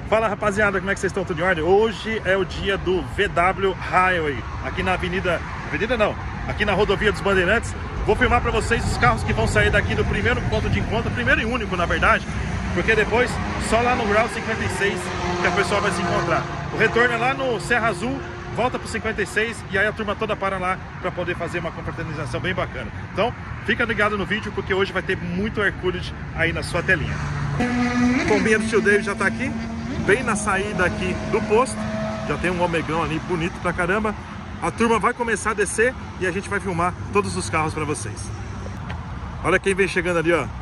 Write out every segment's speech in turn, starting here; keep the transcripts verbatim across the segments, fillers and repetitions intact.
Fala rapaziada, como é que vocês estão? Tudo em ordem? Hoje é o dia do V W Highway, aqui na avenida, avenida não, aqui na rodovia dos Bandeirantes. Vou filmar para vocês os carros que vão sair daqui do primeiro ponto de encontro, primeiro e único na verdade, porque depois só lá no Grau cinquenta e seis que a pessoa vai se encontrar. O retorno é lá no Serra Azul, volta para o cinquenta e seis e aí a turma toda para lá para poder fazer uma confraternização bem bacana. Então fica ligado no vídeo porque hoje vai ter muito Hercules aí na sua telinha. O combinha do tio David já está aqui, bem na saída aqui do posto. Já tem um omegão ali bonito pra caramba. A turma vai começar a descer e a gente vai filmar todos os carros para vocês. Olha quem vem chegando ali, ó.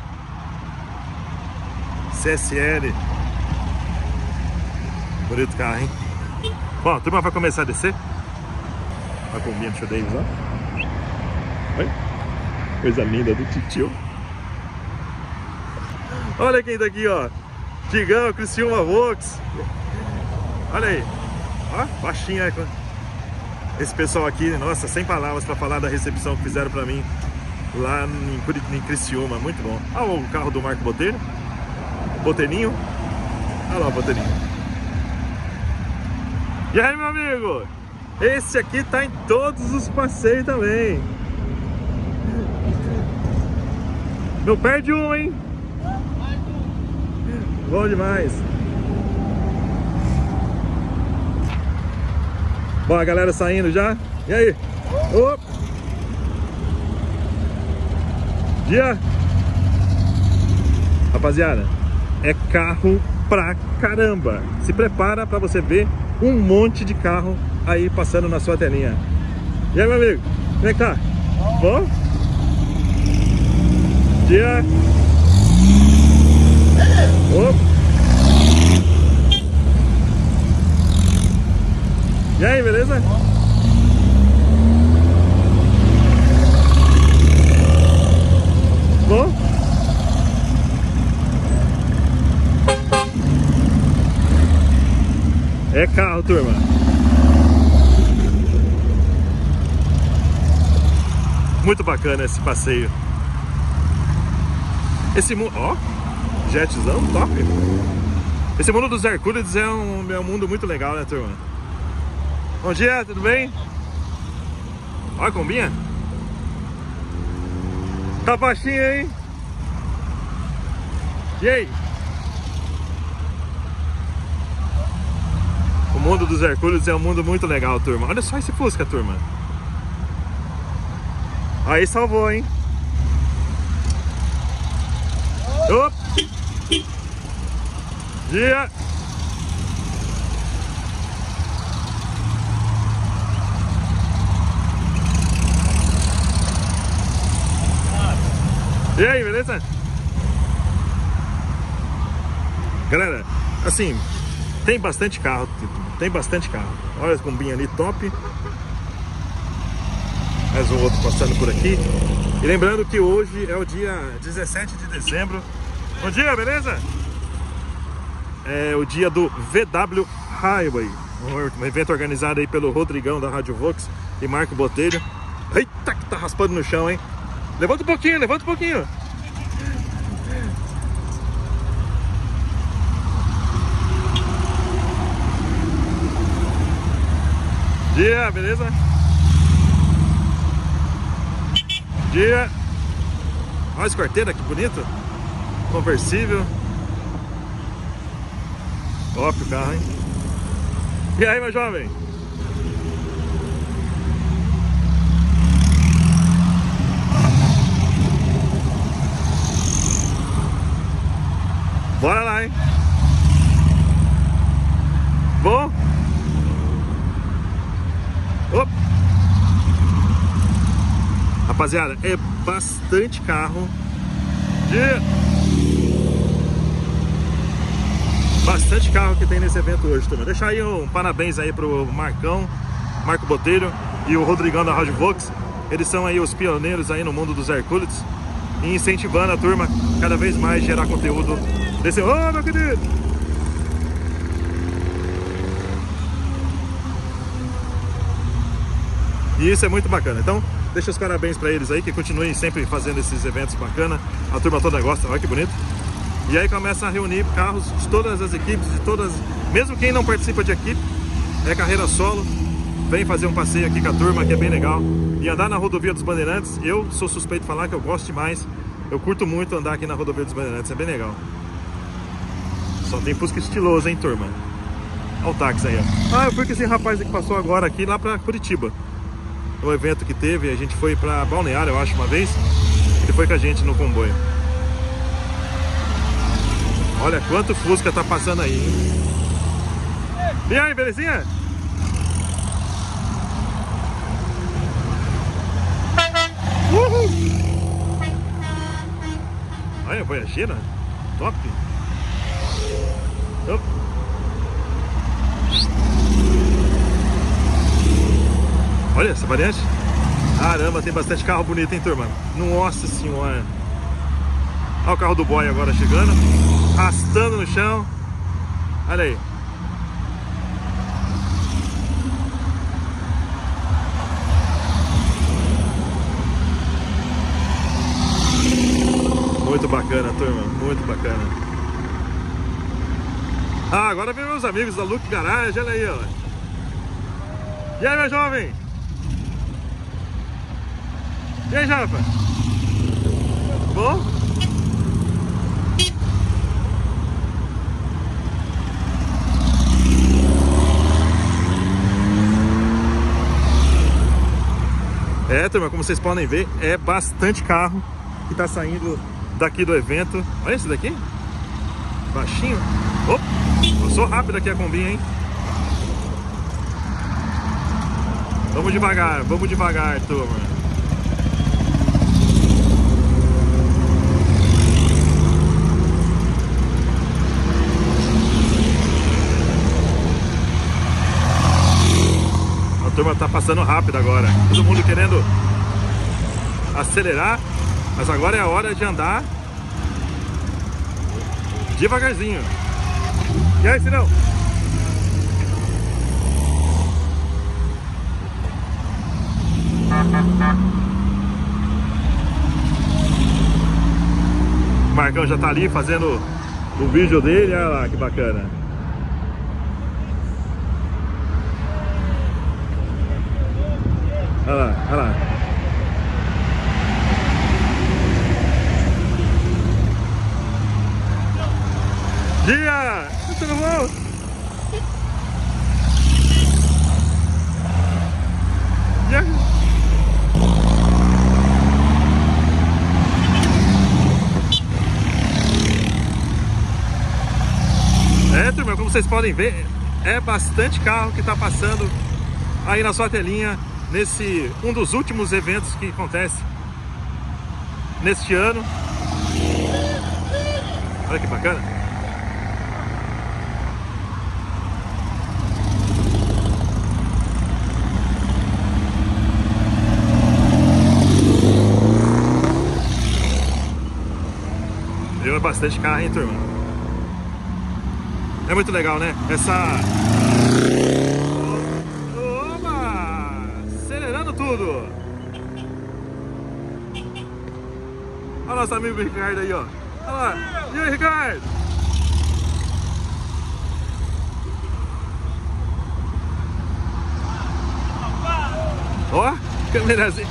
C S L. Bonito carro, hein? Bom, a turma vai começar a descer. Olha a combinha do tio David, ó. Olha. Coisa linda do titio. Olha quem tá aqui, ó. Tigão, Criciúma Vox. Olha aí. Ó, baixinho aí. Esse pessoal aqui, nossa, sem palavras para falar da recepção que fizeram para mim lá em, em Criciúma. Muito bom. Olha o carro do Marco Botelho. Boteirinho. Olha lá o Boteirinho. E aí, meu amigo? Esse aqui tá em todos os passeios também. Não perde um, hein? Bom demais. Bom, a galera saindo já. E aí? Opa. Dia. Rapaziada, é carro pra caramba. Se prepara pra você ver um monte de carro aí passando na sua telinha. E aí, meu amigo? Como é que tá? Bom? Dia. Opa. E aí, beleza? Bom? É carro, turma. Muito bacana esse passeio. Esse mundo... Ó, jetzão top. Esse mundo dos Hercules é um, é um mundo muito legal, né, turma? Bom dia, tudo bem? Olha a combinha. Tá baixinho, hein? E aí? O mundo dos Hercules é um mundo muito legal, turma. Olha só esse Fusca, turma. Aí salvou, hein? Opa! Dia! E aí, beleza? Galera, assim, tem bastante carro, tem bastante carro. Olha a combinha ali, top. Mais um outro passando por aqui. E lembrando que hoje é o dia dezessete de dezembro. Bom dia, beleza? É o dia do V W Highway, um evento organizado aí pelo Rodrigão da Rádio Vox e Marco Botelho. Eita, que tá raspando no chão, hein? Levanta um pouquinho, levanta um pouquinho. Dia, beleza? Dia. Olha esse quarteira, que bonito. Conversível. Top o carro, hein? E aí, meu jovem? Bora lá, hein? Bom? Opa. Rapaziada, é bastante carro. De... Bastante carro que tem nesse evento hoje, turma. Deixa aí um parabéns aí pro Marcão, Marco Botelho e o Rodrigão da Rádio Vox. Eles são aí os pioneiros aí no mundo dos Hercules e incentivando a turma cada vez mais a gerar conteúdo desse... Ô, oh, meu querido! E isso é muito bacana. Então, deixa os parabéns para eles aí, que continuem sempre fazendo esses eventos bacanas. A turma toda gosta, olha que bonito. E aí começa a reunir carros de todas as equipes, de todas, mesmo quem não participa de equipe, é carreira solo, vem fazer um passeio aqui com a turma, que é bem legal. E andar na rodovia dos Bandeirantes, eu sou suspeito de falar que eu gosto demais. Eu curto muito andar aqui na rodovia dos Bandeirantes, é bem legal. Só tem Fusca estiloso, hein, turma? Olha o táxi aí, ó. Ah, eu fui com esse rapaz que passou agora aqui lá pra Curitiba. No evento que teve, a gente foi pra Balneário, eu acho, uma vez. Ele foi com a gente no comboio. Olha quanto Fusca tá passando aí, hein? E aí, belezinha? Uhul! Olha, Voyageira. Top. Top. Olha essa variante. Caramba, tem bastante carro bonito, hein, turma? Nossa senhora. Olha o carro do boy agora chegando, arrastando no chão. Olha aí. Muito bacana, turma, muito bacana. Ah, agora vem meus amigos da Look Garage, olha aí, ó. E aí, meu jovem? E aí, Japa? Bom? É, turma, como vocês podem ver, é bastante carro que tá saindo daqui do evento. Olha esse daqui. Baixinho. Opa, passou rápido aqui a Kombi, hein? Vamos devagar, vamos devagar, turma. A turma tá passando rápido agora. Todo mundo querendo acelerar, mas agora é a hora de andar devagarzinho. E aí, Sinão? O Marcão já tá ali fazendo o vídeo dele, olha lá que bacana. Olha lá, olha lá. Dia! Tudo bom? Yeah. É, turma, como vocês podem ver, é bastante carro que tá passando aí na sua telinha nesse um dos últimos eventos que acontece neste ano. Olha que bacana. Deu bastante carro, hein, turma? É muito legal, né? Essa... Opa! Acelerando tudo! Olha o nosso amigo Ricardo aí, ó. Olha lá! E aí, Ricardo? Ó, câmerazinha.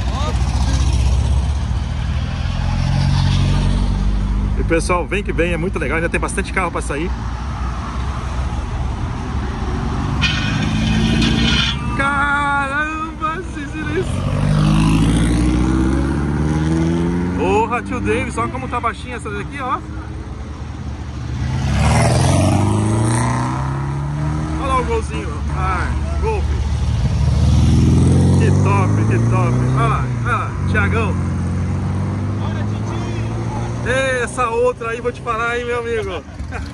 E pessoal, vem que vem, é muito legal, ainda tem bastante carro para sair. Caramba, vocês viram isso? Porra, tio Davis, olha como tá baixinha essa daqui, ó. Olha lá o golzinho. Ah, golfe. Que top, que top. Olha lá, olha lá, Thiagão. Essa outra aí, vou te falar, hein, meu amigo.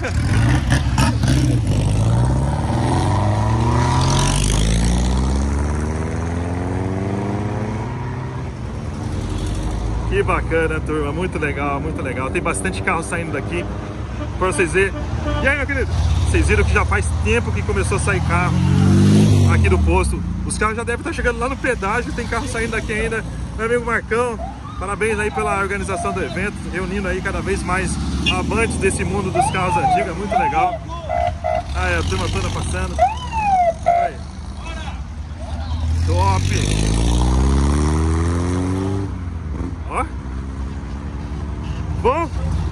Que bacana, turma, muito legal, muito legal. Tem bastante carro saindo daqui pra vocês verem. E aí, meu querido? Vocês viram que já faz tempo que começou a sair carro aqui do posto. Os carros já devem estar chegando lá no pedágio, tem carro saindo daqui ainda. Meu amigo Marcão, parabéns aí pela organização do evento, reunindo aí cada vez mais amantes desse mundo dos carros antigos, é muito legal. Aí a turma toda passando. Aí. Top! Ó. Bom?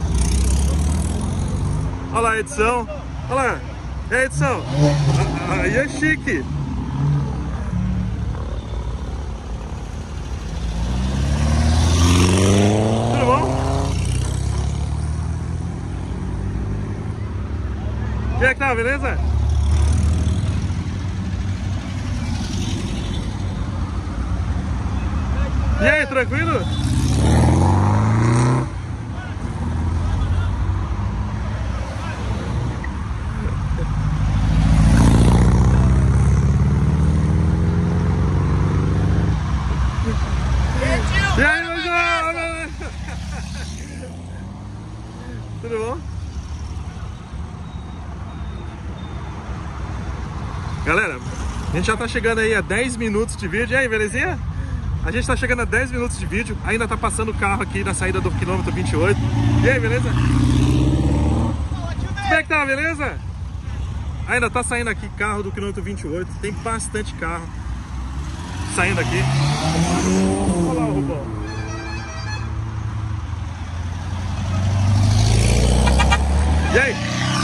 Olha lá a edição. Olha lá. É a edição. Aí é chique. Tudo bom? E aí, que tá, beleza? E aí, tranquilo? E aí, meu jovem? Tudo bom? Galera, a gente já tá chegando aí a dez minutos de vídeo. E aí, belezinha? A gente tá chegando a dez minutos de vídeo. Ainda tá passando o carro aqui na saída do quilômetro vinte e oito. E aí, beleza? Como é que tá, beleza? Ainda tá saindo aqui carro do quilômetro vinte e oito. Tem bastante carro saindo aqui. Olha lá o Rubão. E aí?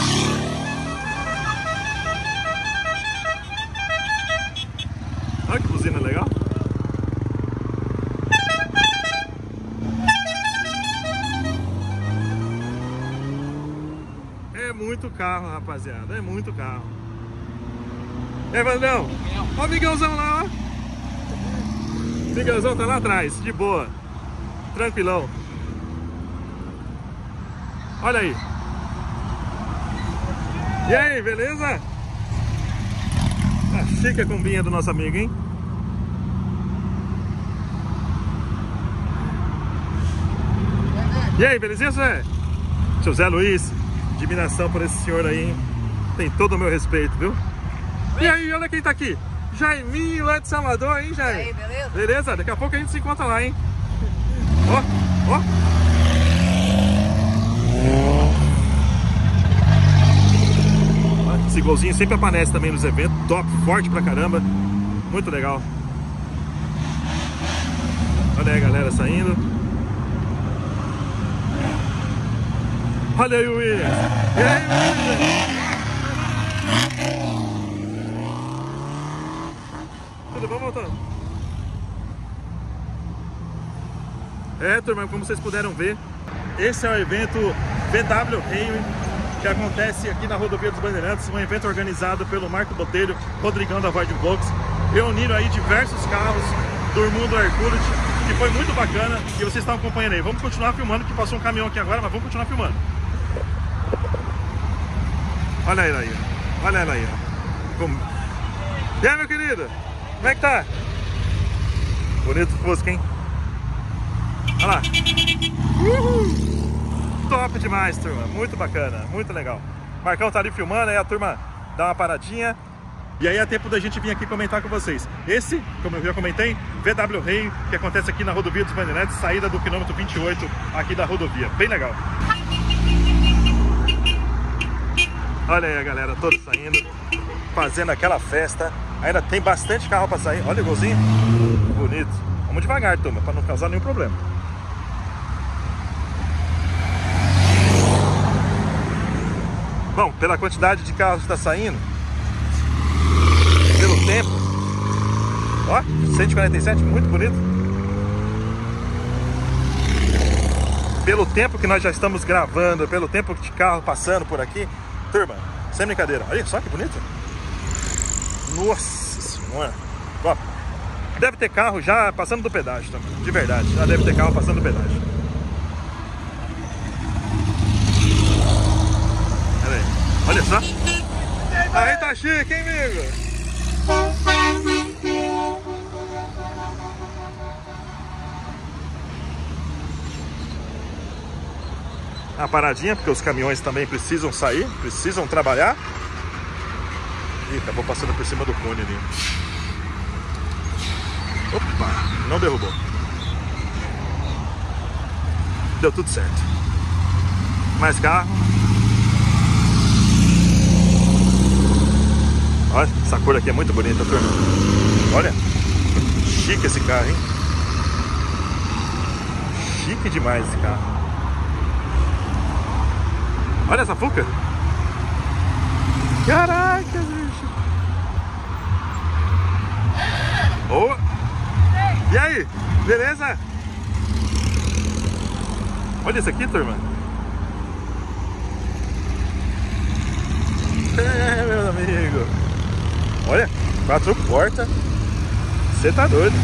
Olha que buzina legal. É muito carro, rapaziada. É muito carro. É, Vandão. Ó o Miguelzão lá, ó. O Miguelzão tá lá atrás, de boa. Tranquilão. Olha aí. E aí, beleza? Tá chique a combinha do nosso amigo, hein? E aí, belezinha, Zé? Seu Zé Luiz, admiração por esse senhor aí, hein? Tem todo o meu respeito, viu? E aí, olha quem tá aqui. Jaiminho lá de Salvador, hein, Jair? E aí, beleza? Beleza? Daqui a pouco a gente se encontra lá, hein? Ó, ó. Esse golzinho sempre aparece também nos eventos. Top, forte pra caramba. Muito legal. Olha aí a galera saindo. Olha aí o Williams. E aí, Williams? Tudo bom, voltando? É, turma, como vocês puderam ver, esse é o evento V W Rally, que acontece aqui na Rodovia dos Bandeirantes, um evento organizado pelo Marco Botelho, Rodrigão da Void Box, reuniram aí diversos carros do mundo Hercules, que foi muito bacana e vocês estão acompanhando aí. Vamos continuar filmando, que passou um caminhão aqui agora, mas vamos continuar filmando. Olha ela aí, olha ela aí. Como... E aí, meu querido? Como é que tá? Bonito fosco, hein? Olha lá. Uhul! Top demais, turma. Muito bacana, muito legal. Marcão tá ali filmando, aí a turma dá uma paradinha. E aí é tempo da gente vir aqui comentar com vocês. Esse, como eu já comentei, V W Rally, que acontece aqui na Rodovia dos Bandeirantes, saída do quilômetro vinte e oito aqui da rodovia. Bem legal. Olha aí a galera toda saindo, fazendo aquela festa. Ainda tem bastante carro pra sair. Olha o golzinho. Bonito. Vamos devagar, turma, pra não causar nenhum problema. Bom, pela quantidade de carros que está saindo, pelo tempo, ó, cento e quarenta e sete, muito bonito. Pelo tempo que nós já estamos gravando, pelo tempo de carro passando por aqui, turma, sem brincadeira, olha só que bonito. Nossa senhora. Ó, deve ter carro já passando do pedágio também, de verdade, já deve ter carro passando do pedágio. Olha só. Aí tá chique, hein, amigo? A paradinha, porque os caminhões também precisam sair, precisam trabalhar. Ih, acabou passando por cima do cone ali. Opa, não derrubou. Deu tudo certo. mais carro. Olha, essa cor aqui é muito bonita, turma. Olha, chique esse carro, hein? Chique demais esse carro. Olha essa Fuca. Caraca, bicho. Oh. E aí, beleza? Olha isso aqui, turma. É, meu amigo. Olha, quatro portas. Você tá doido.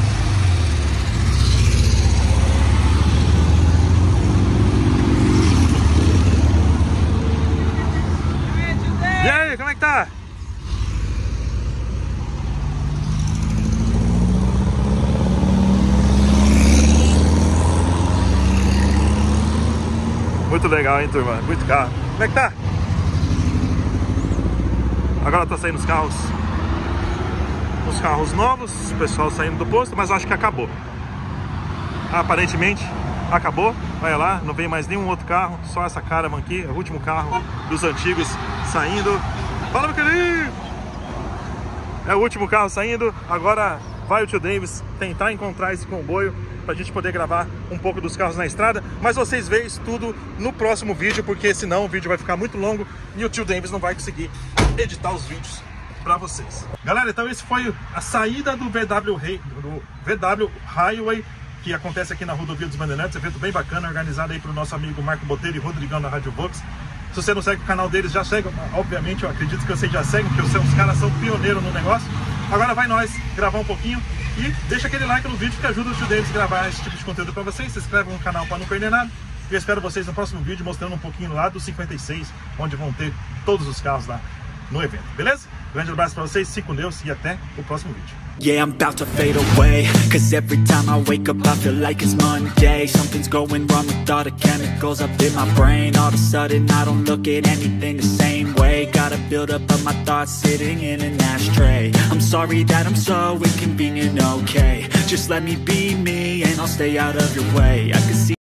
E aí, como é que tá? Muito legal, hein, turma? Muito carro. Como é que tá? Agora tá saindo os carros. Os carros novos, o pessoal saindo do posto, mas eu acho que acabou. Aparentemente acabou. Olha lá, não vem mais nenhum outro carro, só essa Caravan aqui, é o último carro dos antigos saindo. Fala, meu querido! É o último carro saindo. Agora vai o tio Davis tentar encontrar esse comboio pra gente poder gravar um pouco dos carros na estrada. Mas vocês veem isso tudo no próximo vídeo, porque senão o vídeo vai ficar muito longo e o tio Davis não vai conseguir editar os vídeos para vocês. Galera, então esse foi a saída do V W, do V W Highway, que acontece aqui na Rodovia dos Bandeirantes, evento bem bacana, organizado aí pro nosso amigo Marco Botelho e Rodrigão da Rádio Vox. Se você não segue o canal deles, já segue, obviamente, eu acredito que vocês já seguem, porque os caras são pioneiros no negócio. Agora vai nós gravar um pouquinho e deixa aquele like no vídeo que ajuda o tio Davis a gravar esse tipo de conteúdo para vocês. Se inscreve no canal para não perder nada. E eu espero vocês no próximo vídeo mostrando um pouquinho lá do cinquenta e seis, onde vão ter todos os carros lá no evento, beleza? Grande abraço pra vocês, fiquem com Deus e até o próximo vídeo. Yeah, I'm about to fade away, cause every time I wake up I feel like it's Monday. Something's going wrong with all the chemicals up in my brain. All of a sudden I don't look at anything the same way. Gotta build up of my thoughts sitting in an ashtray. I'm sorry that I'm so inconvenient, okay. Just let me be me and I'll stay out of your way. I can see